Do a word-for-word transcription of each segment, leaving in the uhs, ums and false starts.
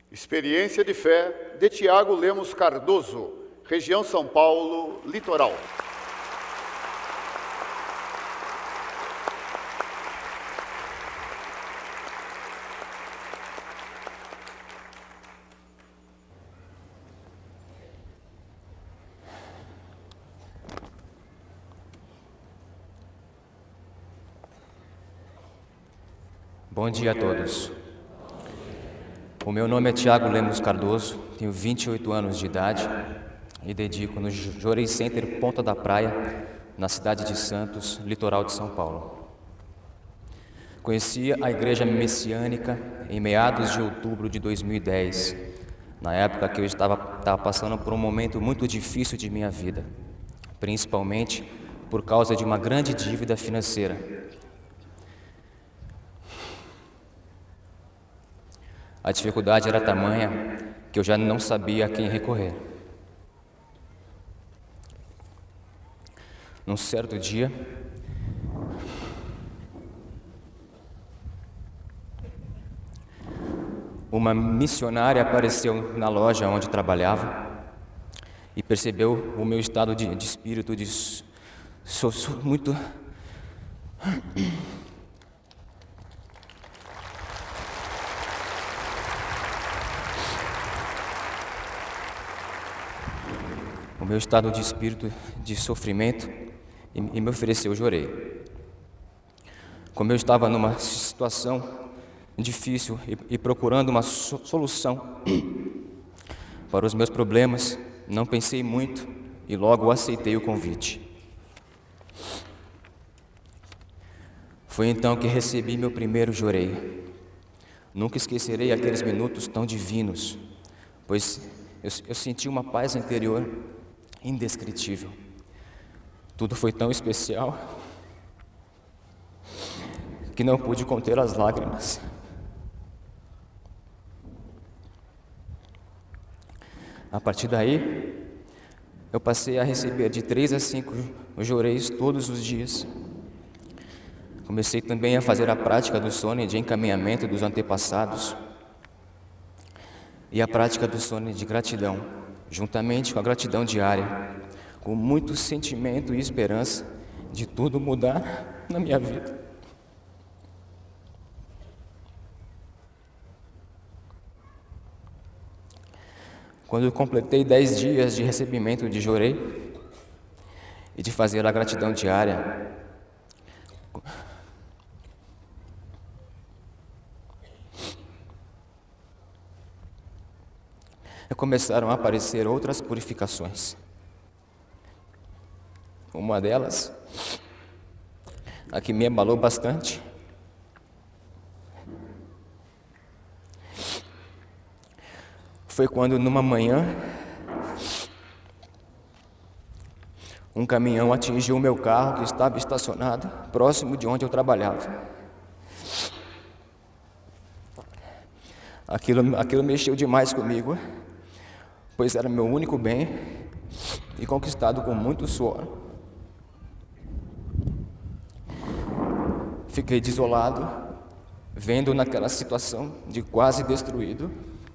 Experiência de Fé, de Tiago Lemos Cardoso, região São Paulo, litoral. Bom dia a todos. O meu nome é Tiago Lemos Cardoso, tenho vinte e oito anos de idade e dedico no Jorei Center Ponta da Praia, na cidade de Santos, litoral de São Paulo. Conheci a Igreja Messiânica em meados de outubro de dois mil e dez, na época que eu estava, estava passando por um momento muito difícil de minha vida, principalmente por causa de uma grande dívida financeira. A dificuldade era tamanha que eu já não sabia a quem recorrer. Num certo dia, uma missionária apareceu na loja onde trabalhava e percebeu o meu estado de, de espírito, de sou, sou muito... o meu estado de espírito de sofrimento e, e me ofereceu o Jorei. Como eu estava numa situação difícil e, e procurando uma so, solução para os meus problemas, não pensei muito e logo aceitei o convite. Foi então que recebi meu primeiro Jorei. Nunca esquecerei aqueles minutos tão divinos, pois eu, eu senti uma paz interior indescritível. Tudo foi tão especial que não pude conter as lágrimas. A partir daí, eu passei a receber de três a cinco Joreis todos os dias. Comecei também a fazer a prática do sono de encaminhamento dos antepassados e a prática do sono de gratidão, juntamente com a gratidão diária, com muito sentimento e esperança de tudo mudar na minha vida. Quando eu completei dez dias de recebimento de Jorei e de fazer a gratidão diária, começaram a aparecer outras purificações. Uma delas, a que me abalou bastante, foi quando numa manhã um caminhão atingiu o meu carro que estava estacionado próximo de onde eu trabalhava. Aquilo, aquilo mexeu demais comigo, pois era meu único bem e conquistado com muito suor. Fiquei desolado, vendo naquela situação de quase destruído.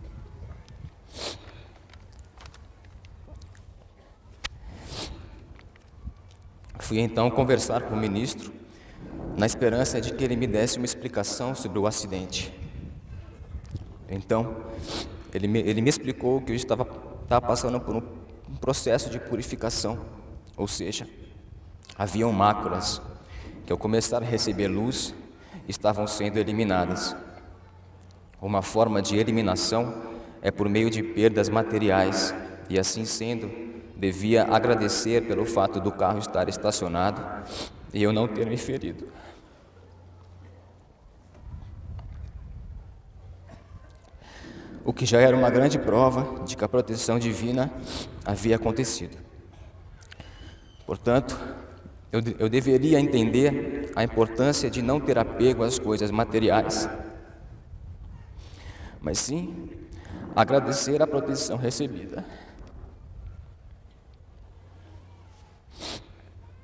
Fui então conversar com o ministro, na esperança de que ele me desse uma explicação sobre o acidente. Então, ele me, ele me explicou que eu estava, estava passando por um, um processo de purificação, ou seja, haviam máculas que, ao começar a receber luz, estavam sendo eliminadas. Uma forma de eliminação é por meio de perdas materiais, e assim sendo, devia agradecer pelo fato do carro estar estacionado e eu não ter me ferido. O que já era uma grande prova de que a proteção divina havia acontecido. Portanto, eu, eu deveria entender a importância de não ter apego às coisas materiais, mas sim agradecer a proteção recebida.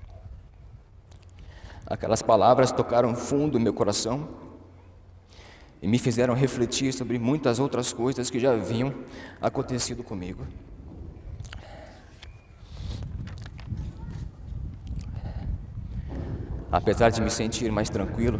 Aquelas palavras tocaram fundo no meu coração e me fizeram refletir sobre muitas outras coisas que já haviam acontecido comigo. Apesar de me sentir mais tranquilo,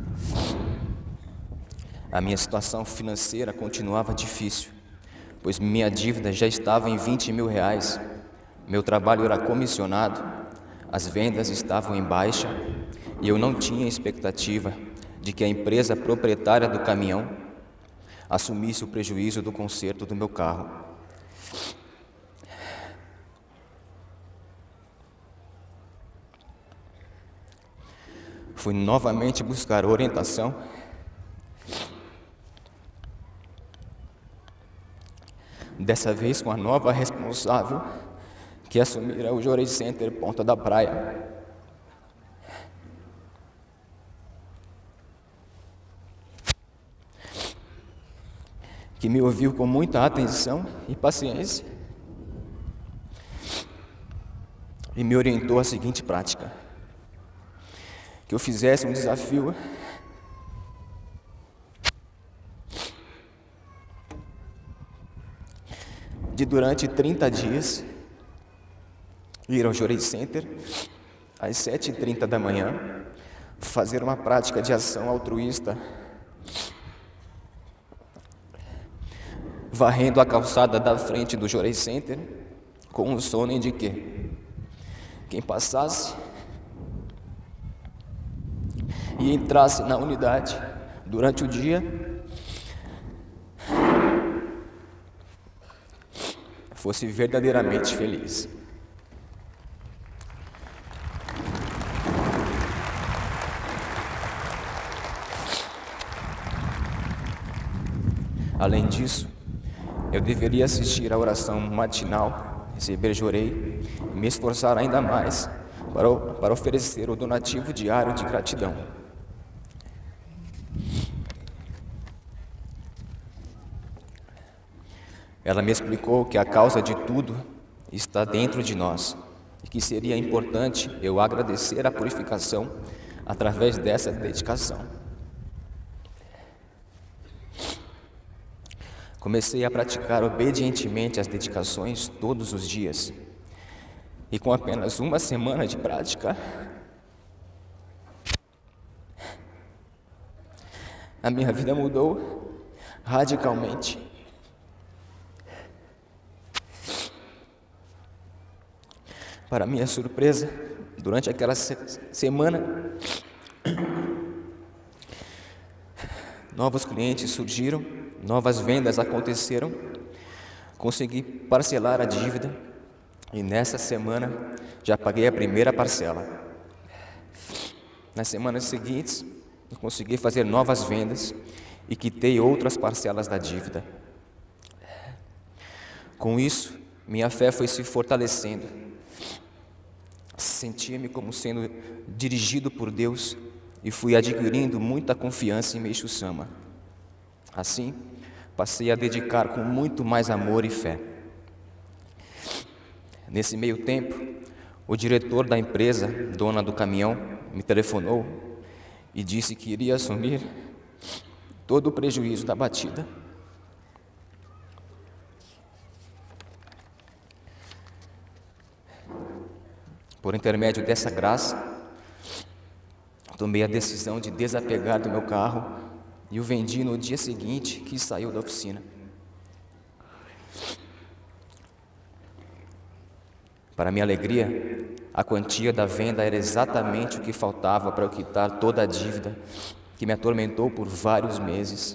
a minha situação financeira continuava difícil, pois minha dívida já estava em vinte mil reais, meu trabalho era comissionado, as vendas estavam em baixa e eu não tinha expectativa de que a empresa proprietária do caminhão assumisse o prejuízo do conserto do meu carro. Fui novamente buscar orientação dessa vez com a nova responsável que assumira o Jorei Center Ponta da Praia. Que me ouviu com muita atenção e paciência e me orientou à seguinte prática: que eu fizesse um desafio de durante trinta dias ir ao Jorei Center às sete e trinta da manhã, fazer uma prática de ação altruísta, varrendo a calçada da frente do Jorei Center com o sono de que quem passasse e entrasse na unidade durante o dia fosse verdadeiramente feliz. Além disso, eu deveria assistir à oração matinal, receber jorei e me esforçar ainda mais para, para oferecer o donativo diário de gratidão. Ela me explicou que a causa de tudo está dentro de nós e que seria importante eu agradecer a purificação através dessa dedicação. Comecei a praticar obedientemente as dedicações todos os dias. E com apenas uma semana de prática, a minha vida mudou radicalmente. Para minha surpresa, durante aquela se- semana, novos clientes surgiram, novas vendas aconteceram, consegui parcelar a dívida e nessa semana já paguei a primeira parcela. Nas semanas seguintes, eu consegui fazer novas vendas e quitei outras parcelas da dívida. Com isso, minha fé foi se fortalecendo. Sentia-me como sendo dirigido por Deus e fui adquirindo muita confiança em Meishu Sama. Assim, passei a dedicar com muito mais amor e fé. Nesse meio tempo, o diretor da empresa, dona do caminhão, me telefonou e disse que iria assumir todo o prejuízo da batida. Por intermédio dessa graça, tomei a decisão de desapegar do meu carro e o vendi no dia seguinte que saiu da oficina. Para minha alegria, a quantia da venda era exatamente o que faltava para eu quitar toda a dívida que me atormentou por vários meses.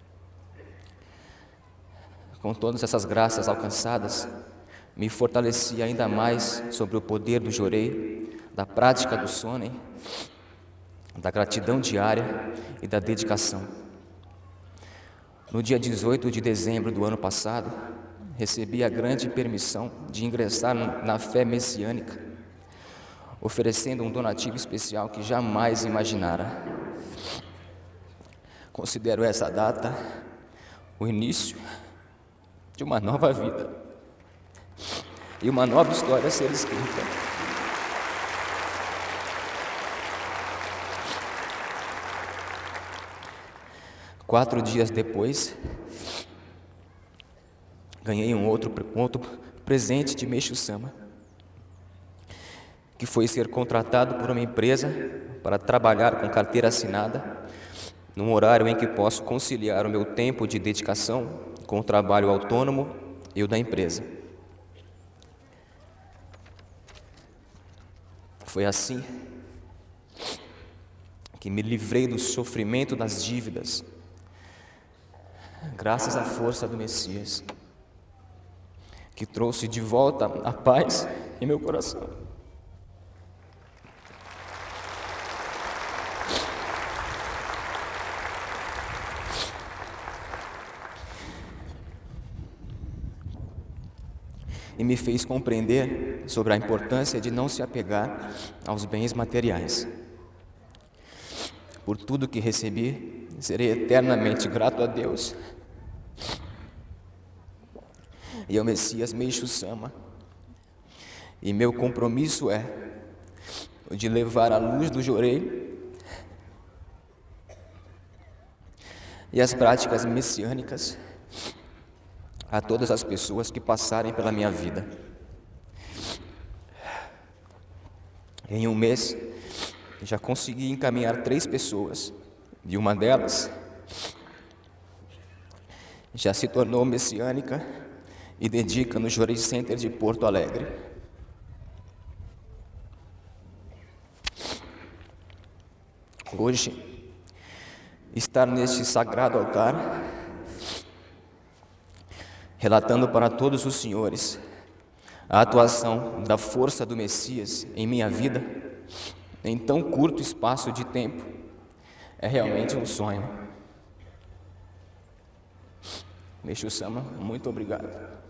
Com todas essas graças alcançadas, me fortaleci ainda mais sobre o poder do jorei, da prática do sonen, da gratidão diária e da dedicação. No dia dezoito de dezembro do ano passado, recebi a grande permissão de ingressar na fé messiânica, oferecendo um donativo especial que jamais imaginara. Considero essa data o início de uma nova vida e uma nova história a ser escrita. Quatro dias depois, ganhei um outro, um outro presente de Meixo Sama, que foi ser contratado por uma empresa para trabalhar com carteira assinada, num horário em que posso conciliar o meu tempo de dedicação com o trabalho autônomo e o da empresa. Foi assim que me livrei do sofrimento das dívidas, graças à força do Messias, que trouxe de volta a paz em meu coração. E me fez compreender sobre a importância de não se apegar aos bens materiais. Por tudo que recebi, serei eternamente grato a Deus e ao Messias Meixo Sama. E meu compromisso é o de levar a luz do Jorei e as práticas messiânicas a todas as pessoas que passarem pela minha vida. Em um mês, já consegui encaminhar três pessoas, e uma delas já se tornou messiânica e dedica no Jorei Center de Porto Alegre. Hoje, estar neste sagrado altar, relatando para todos os senhores a atuação da força do Messias em minha vida, em tão curto espaço de tempo, é realmente um sonho. Meixo Sama, muito obrigado.